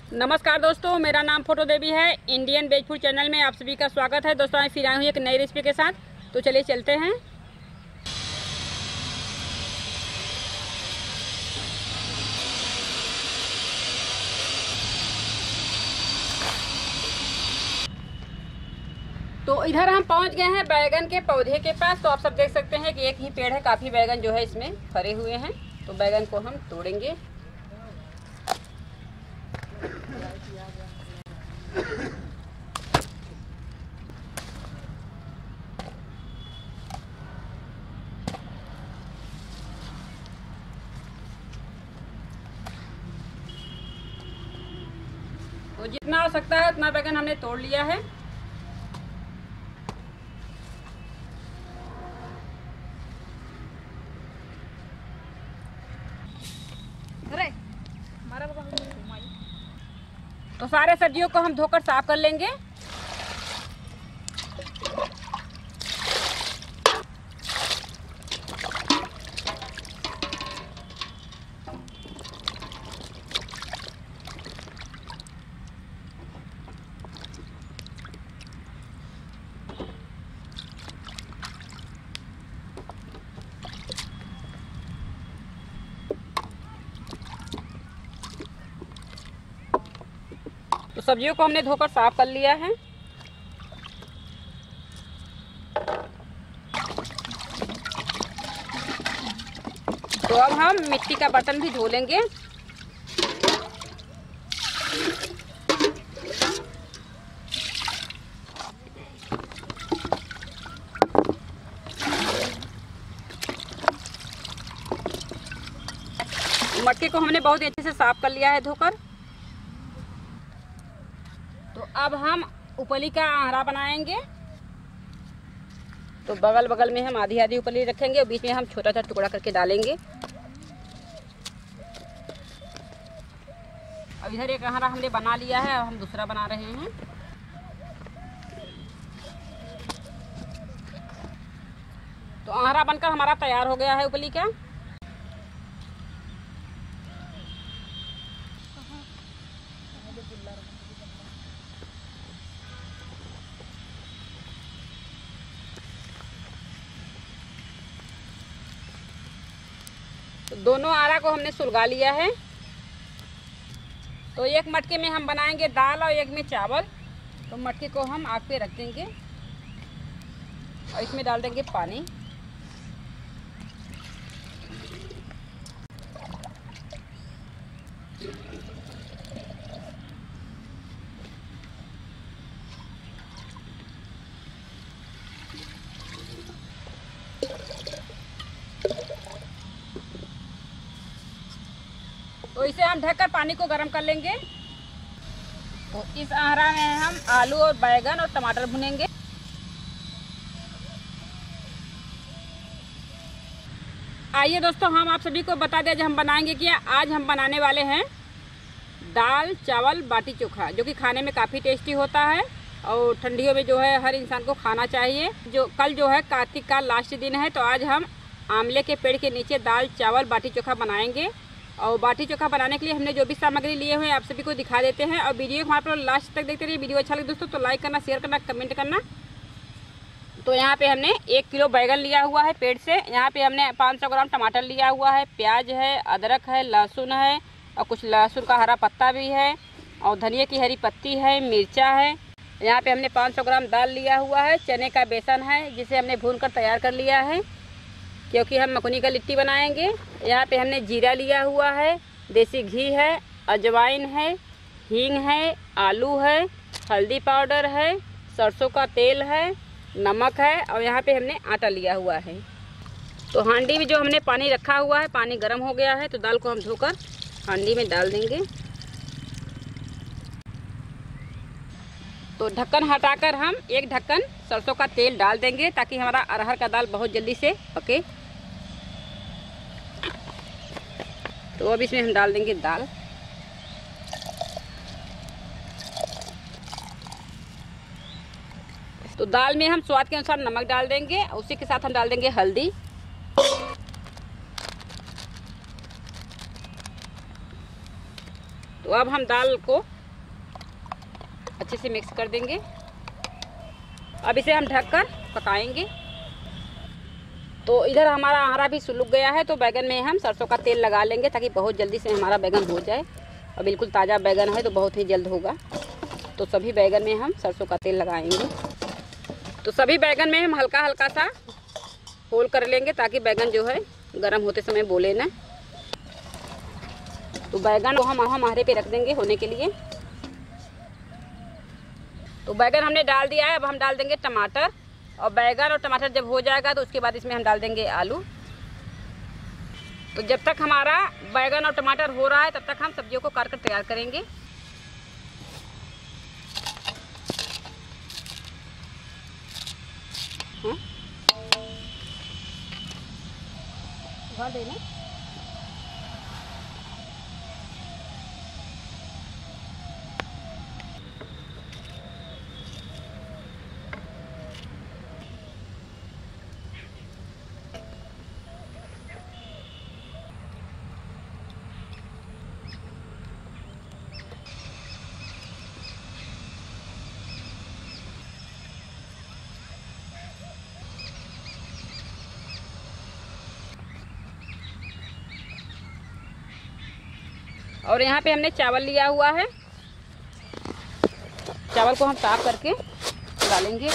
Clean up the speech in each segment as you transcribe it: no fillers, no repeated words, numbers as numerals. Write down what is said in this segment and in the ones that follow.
नमस्कार दोस्तों, मेरा नाम फोटो देवी है। इंडियन वेज फूड चैनल में आप सभी का स्वागत है। दोस्तों मैं फिर आई हूँ एक नई रेसिपी के साथ, तो चलिए चलते हैं। तो इधर हम पहुँच गए हैं बैगन के पौधे के पास। तो आप सब देख सकते हैं कि एक ही पेड़ है, काफ़ी बैगन जो है इसमें फरे हुए हैं। तो बैगन को हम तोड़ेंगे। तो जितना हो सकता है उतना बैगन हमने तोड़ लिया है। तो सारे सब्जियों को हम धोकर साफ कर लेंगे। तो सब्जियों को हमने धोकर साफ कर लिया है। तो अब हम मिट्टी का बर्तन भी धो लेंगे। मटके को हमने बहुत अच्छे से साफ कर लिया है धोकर। तो अब हम उपली का आहरा बनाएंगे। तो बगल बगल में हम आधी आधी उपली रखेंगे और बीच में हम छोटा छोटा टुकड़ा करके डालेंगे। अब इधर एक आहरा हमने बना लिया है, अब हम दूसरा बना रहे हैं। तो आहरा बनकर हमारा तैयार हो गया है उपली का। तो दोनों आरा को हमने सुलगा लिया है। तो एक मटके में हम बनाएंगे दाल और एक में चावल। तो मटके को हम आग पे रख देंगे और इसमें डाल देंगे पानी। तो इसे हम ढककर पानी को गर्म कर लेंगे। तो इस आहरा में हम आलू और बैगन और टमाटर भुनेंगे। आइए दोस्तों, हम आप सभी को बता दें आज हम बनाएंगे क्या। आज हम बनाने वाले हैं दाल चावल बाटी चोखा, जो कि खाने में काफ़ी टेस्टी होता है और ठंडियों में जो है हर इंसान को खाना चाहिए। जो कल जो है कार्तिक का लास्ट दिन है, तो आज हम आंवले के पेड़ के नीचे दाल चावल बाटी चोखा बनाएंगे। और बाटी चोखा बनाने के लिए हमने जो भी सामग्री लिए हुए हैं आप सभी को दिखा देते हैं। और वीडियो को हमारे लास्ट तक देखते रहिए। वीडियो अच्छा लगे दोस्तों तो लाइक करना, शेयर करना, कमेंट करना। तो यहाँ पे हमने 1 किलो बैगन लिया हुआ है पेड़ से। यहाँ पे हमने 500 ग्राम टमाटर लिया हुआ है, प्याज है, अदरक है, लहसुन है और कुछ लहसुन का हरा पत्ता भी है और धनिया की हरी पत्ती है, मिर्चा है। यहाँ पे हमने 500 ग्राम दाल लिया हुआ है, चने का बेसन है जिसे हमने भून कर तैयार कर लिया है क्योंकि हम मकुनी का लिट्टी बनाएंगे। यहाँ पे हमने जीरा लिया हुआ है, देसी घी है, अजवाइन है, हींग है, आलू है, हल्दी पाउडर है, सरसों का तेल है, नमक है और यहाँ पे हमने आटा लिया हुआ है। तो हांडी में जो हमने पानी रखा हुआ है, पानी गर्म हो गया है। तो दाल को हम धोकर हांडी में डाल देंगे। तो ढक्कन हटाकर हम एक ढक्कन सरसों का तेल डाल देंगे ताकि हमारा अरहर का दाल बहुत जल्दी से पके। तो अब इसमें हम डाल देंगे दाल। तो दाल में हम स्वाद के अनुसार नमक डाल देंगे, उसी के साथ हम डाल देंगे हल्दी। तो अब हम दाल को अच्छे से मिक्स कर देंगे। अब इसे हम ढककर पकाएंगे। तो इधर हमारा आहारा भी सुलग गया है, तो बैगन में हम सरसों का तेल लगा लेंगे ताकि बहुत जल्दी से हमारा बैगन हो जाए। और बिल्कुल ताज़ा बैगन है तो बहुत ही जल्द होगा। तो सभी बैगन में हम सरसों का तेल लगाएंगे। तो सभी बैगन में हम हल्का हल्का सा होल कर लेंगे ताकि बैगन जो है गर्म होते समय बोले ना। तो बैगन को हम आहारे पे रख देंगे होने के लिए। तो बैगन हमने डाल दिया है। अब हम डाल देंगे टमाटर, और बैगन और टमाटर जब हो जाएगा तो उसके बाद इसमें हम डाल देंगे आलू। तो जब तक हमारा बैगन और टमाटर हो रहा है तब तक हम सब्जियों को काट कर तैयार करेंगे। देना और यहाँ पे हमने चावल लिया हुआ है। चावल को हम साफ करके डालेंगे।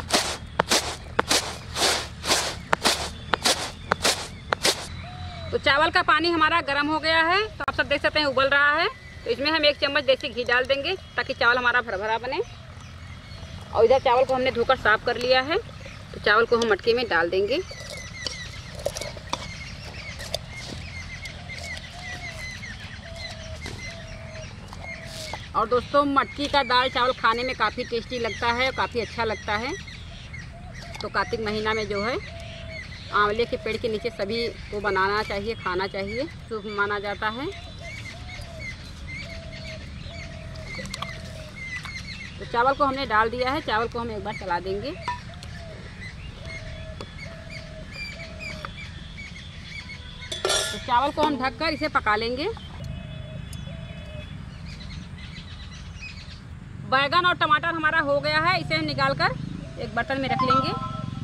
तो चावल का पानी हमारा गर्म हो गया है, तो आप सब देख सकते हैं उबल रहा है। तो इसमें हम 1 चम्मच देसी घी डाल देंगे ताकि चावल हमारा भरभरा बने। और इधर चावल को हमने धोकर साफ कर लिया है, तो चावल को हम मटके में डाल देंगे। और दोस्तों, मटकी का दाल चावल खाने में काफ़ी टेस्टी लगता है, काफ़ी अच्छा लगता है। तो कार्तिक महीना में जो है आंवले के पेड़ के नीचे सभी को बनाना चाहिए, खाना चाहिए, शुभ माना जाता है। तो चावल को हमने डाल दिया है। चावल को हम एक बार चला देंगे। तो चावल को हम ढककर इसे पका लेंगे। बैगन और टमाटर हमारा हो गया है, इसे हम निकाल कर एक बर्तन में रख लेंगे।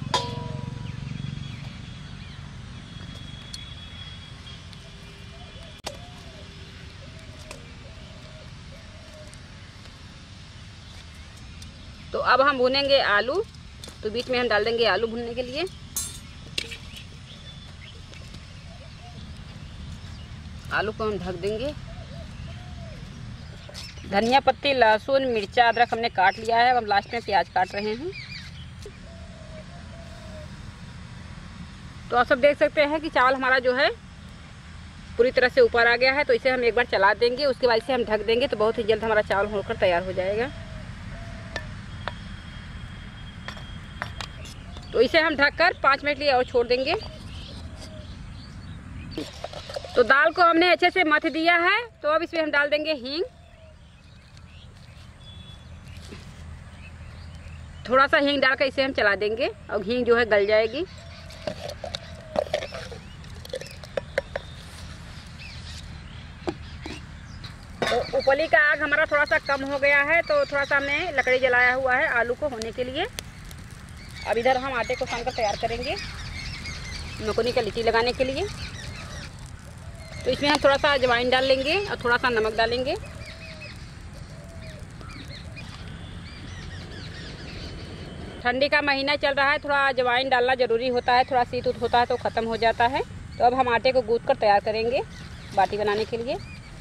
तो अब हम भूनेंगे आलू। तो बीच में हम डाल देंगे आलू भूनने के लिए। आलू को हम ढक देंगे। धनिया पत्ती, लहसुन, मिर्चा, अदरक हमने काट लिया है। अब हम लास्ट में प्याज काट रहे हैं। तो आप सब देख सकते हैं कि चावल हमारा जो है पूरी तरह से ऊपर आ गया है। तो इसे हम एक बार चला देंगे, उसके बाद इसे हम ढक देंगे। तो बहुत ही जल्द हमारा चावल होकर तैयार हो जाएगा। तो इसे हम ढककर 5 मिनट लिए और छोड़ देंगे। तो दाल को हमने अच्छे से मथ दिया है। तो अब इसमें हम डाल देंगे हींग। थोड़ा सा हींग डालकर इसे हम चला देंगे और हींग जो है गल जाएगी। तो उपली का आग हमारा थोड़ा सा कम हो गया है, तो थोड़ा सा हमने लकड़ी जलाया हुआ है आलू को होने के लिए। अब इधर हम आटे को सान कर तैयार करेंगे मकुनी का लिट्टी लगाने के लिए। तो इसमें हम थोड़ा सा अजवाइन डाल लेंगे और थोड़ा सा नमक डालेंगे। ठंडी का महीना चल रहा है, थोड़ा अजवाइन डालना ज़रूरी होता है। थोड़ा शीत उत होता है तो ख़त्म हो जाता है। तो अब हम आटे को गूँथ कर तैयार करेंगे बाटी बनाने के लिए।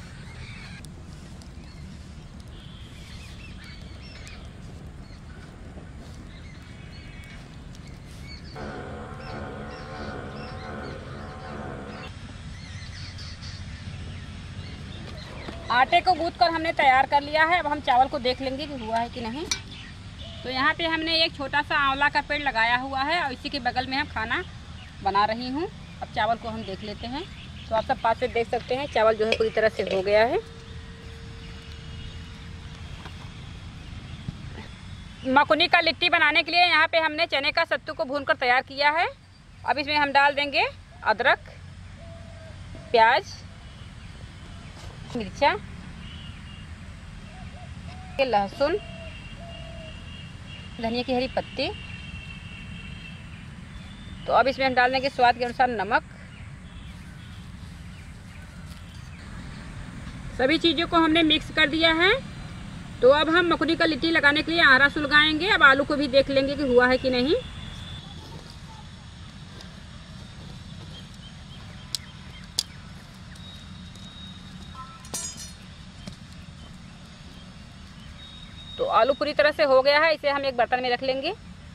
आटे को गूँथ कर हमने तैयार कर लिया है। अब हम चावल को देख लेंगे कि हुआ है कि नहीं। तो यहाँ पे हमने एक छोटा सा आंवला का पेड़ लगाया हुआ है और इसी के बगल में हम खाना बना रही हूँ। अब चावल को हम देख लेते हैं। तो आप सब पास से देख सकते हैं चावल जो है पूरी तरह से हो गया है। मकुनी का लिट्टी बनाने के लिए यहाँ पे हमने चने का सत्तू को भूनकर तैयार किया है। अब इसमें हम डाल देंगे अदरक, प्याज, मिर्चा, लहसुन, धनिया की हरी पत्ती। तो अब इसमें हम डाल देंगे स्वाद के अनुसार नमक। सभी चीज़ों को हमने मिक्स कर दिया है। तो अब हम मकुनी का लिट्टी लगाने के लिए आरा सुलगाएंगे। अब आलू को भी देख लेंगे कि हुआ है कि नहीं। तो आलू पूरी तरह से हो गया है। इसे हम एक बर्तन में रख लेंगे।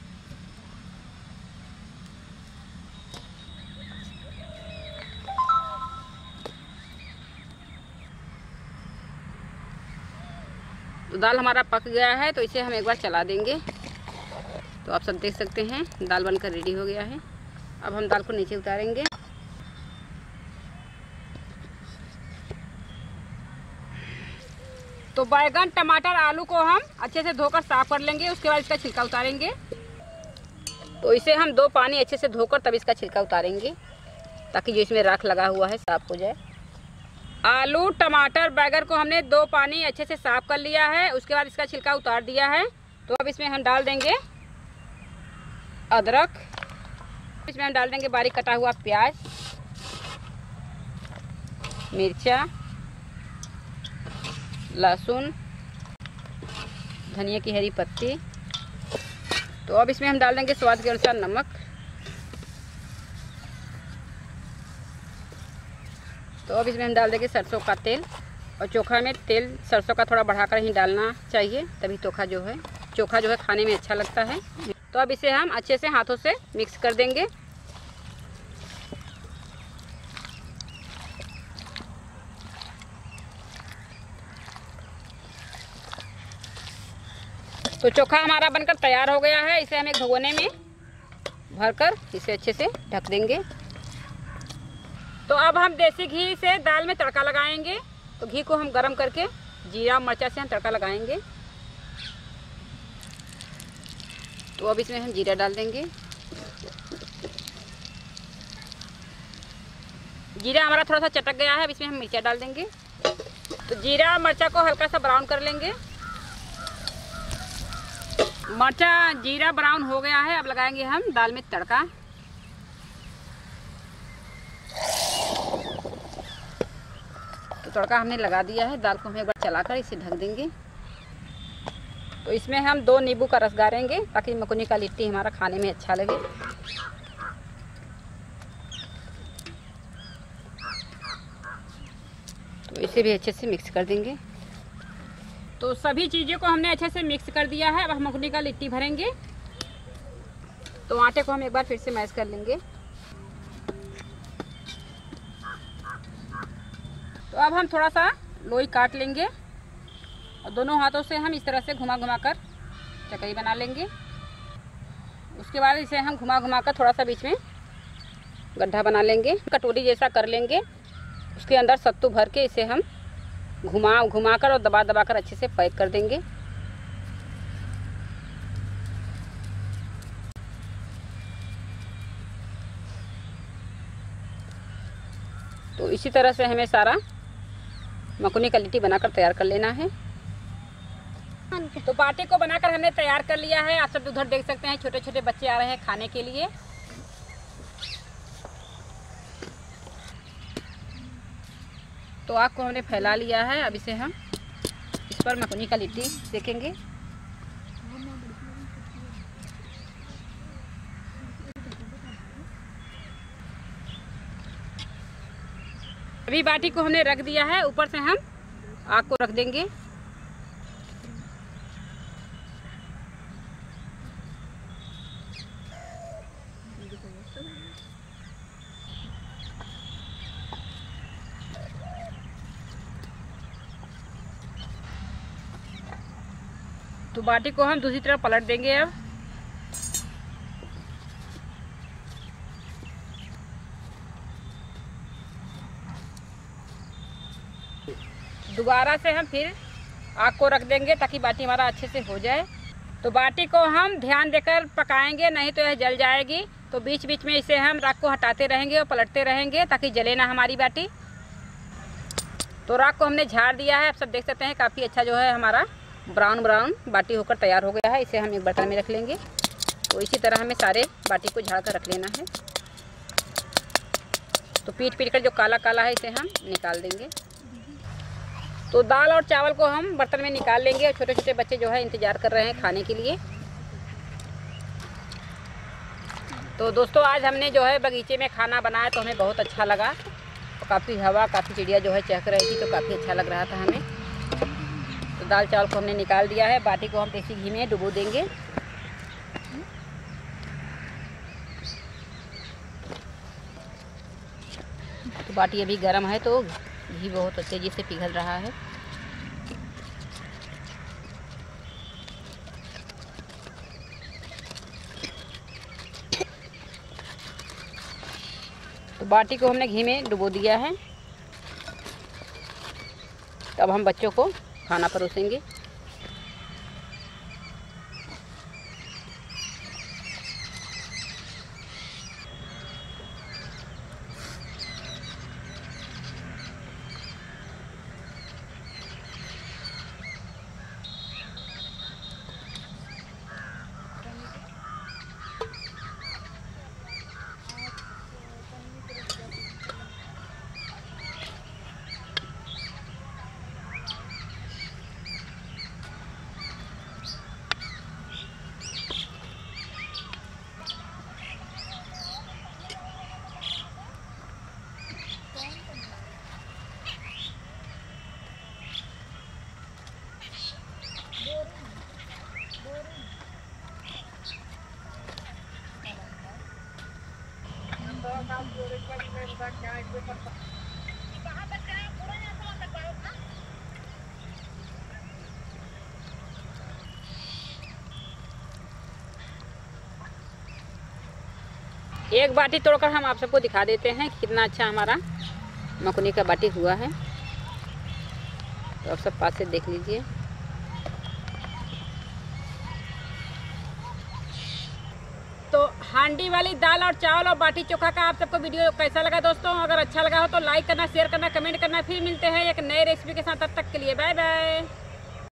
तो दाल हमारा पक गया है, तो इसे हम एक बार चला देंगे। तो आप सब देख सकते हैं दाल बनकर रेडी हो गया है। अब हम दाल को नीचे उतारेंगे। तो बैगन, टमाटर, आलू को हम अच्छे से धोकर साफ कर लेंगे। उसके बाद इसका छिलका उतारेंगे। तो इसे हम 2 पानी अच्छे से धोकर तब इसका छिलका उतारेंगे, ताकि जो इसमें राख लगा हुआ है साफ हो जाए। आलू, टमाटर, बैगन को हमने 2 पानी अच्छे से साफ कर लिया है। उसके बाद इसका छिलका उतार दिया है। तो अब इसमें हम डाल देंगे अदरक। इसमें हम डाल देंगे बारीक कटा हुआ प्याज, मिर्चा, लहसुन, धनिया की हरी पत्ती। तो अब इसमें हम डाल देंगे स्वाद के अनुसार नमक। तो अब इसमें हम डाल देंगे सरसों का तेल। और चोखा में तेल सरसों का थोड़ा बढ़ाकर ही डालना चाहिए, तभी चोखा जो है खाने में अच्छा लगता है। तो अब इसे हम अच्छे से हाथों से मिक्स कर देंगे। तो चोखा हमारा बनकर तैयार हो गया है। इसे हम एक भगोने में भरकर इसे अच्छे से ढक देंगे। तो अब हम देसी घी से दाल में तड़का लगाएंगे। तो घी को हम गरम करके जीरा मिर्चा से हम तड़का लगाएंगे। तो अब इसमें हम जीरा डाल देंगे। जीरा हमारा थोड़ा सा चटक गया है। अब इसमें हम मिर्चा डाल देंगे। तो जीरा मिर्चा को हल्का सा ब्राउन कर लेंगे। मिर्चा जीरा ब्राउन हो गया है। अब लगाएंगे हम दाल में तड़का। तो तड़का हमने लगा दिया है। दाल को हम एक बार चलाकर इसे ढक देंगे। तो इसमें हम 2 नींबू का रस गारेंगे, ताकि मकुनी का लिट्टी हमारा खाने में अच्छा लगे। तो इसे भी अच्छे से मिक्स कर देंगे। तो सभी चीज़ों को हमने अच्छे से मिक्स कर दिया है। अब हम मकुनी का लिट्टी भरेंगे। तो आटे को हम एक बार फिर से मैश कर लेंगे। तो अब हम थोड़ा सा लोई काट लेंगे और दोनों हाथों से हम इस तरह से घुमा घुमा कर चकरी बना लेंगे। उसके बाद इसे हम घुमा घुमा कर थोड़ा सा बीच में गड्ढा बना लेंगे, कटोरी जैसा कर लेंगे। उसके अंदर सत्तू भर के इसे हम घुमा कर और दबा दबा कर अच्छे से पैक कर देंगे। तो इसी तरह से हमें सारा मकुनी का लिट्टी बनाकर तैयार कर लेना है। तो बाटी को बनाकर हमने तैयार कर लिया है। आप सब उधर देख सकते हैं छोटे छोटे बच्चे आ रहे हैं खाने के लिए। तो आग को हमने फैला लिया है। अब इसे हम इस पर मकुनी का लिट्टी सेकेंगे। अभी बाटी को हमने रख दिया है। ऊपर से हम आग को रख देंगे। तो बाटी को हम दूसरी तरफ पलट देंगे। अब दोबारा से हम फिर आग को रख देंगे, ताकि बाटी हमारा अच्छे से हो जाए। तो बाटी को हम ध्यान देकर पकाएंगे, नहीं तो यह जल जाएगी। तो बीच बीच में इसे हम राख को हटाते रहेंगे और पलटते रहेंगे, ताकि जले ना हमारी बाटी। तो राख को हमने झाड़ दिया है। आप सब देख सकते हैं काफ़ी अच्छा जो है हमारा ब्राउन ब्राउन बाटी होकर तैयार हो गया है। इसे हम एक बर्तन में रख लेंगे। तो इसी तरह हमें सारे बाटी को झाड़ कर रख लेना है। तो पीट कर जो काला काला है इसे हम निकाल देंगे। तो दाल और चावल को हम बर्तन में निकाल लेंगे और छोटे छोटे बच्चे जो है इंतज़ार कर रहे हैं खाने के लिए। तो दोस्तों आज हमने जो है बगीचे में खाना बनाया तो हमें बहुत अच्छा लगा। तो काफ़ी हवा, काफ़ी चिड़िया जो है चहक रही थी, तो काफ़ी अच्छा लग रहा था हमें। तो दाल चावल को हमने निकाल दिया है। बाटी को हम देसी घी में डुबो देंगे। तो बाटी अभी गर्म है तो घी बहुत तेज़ी से पिघल रहा है। तो बाटी को हमने घी में डुबो दिया है। तब हम बच्चों को खाना परोसेंगे। एक बाटी तोड़कर हम आप सबको दिखा देते हैं कि कितना अच्छा हमारा मकुनी का बाटी हुआ है। तो आप सब पास से देख लीजिए। तो हांडी वाली दाल और चावल और बाटी चोखा का आप सबको वीडियो कैसा लगा दोस्तों? अगर अच्छा लगा हो तो लाइक करना, शेयर करना, कमेंट करना। फिर मिलते हैं एक नए रेसिपी के साथ। तब तक के लिए बाय बाय।